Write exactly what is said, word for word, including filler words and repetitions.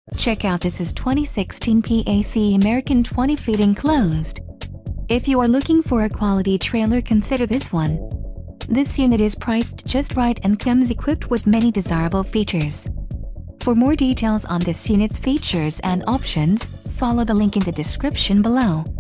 Check out this is twenty sixteen P A C American twenty feet enclosed. If you are looking for a quality trailer, consider this one. This unit is priced just right and comes equipped with many desirable features. For more details on this unit's features and options, follow the link in the description below.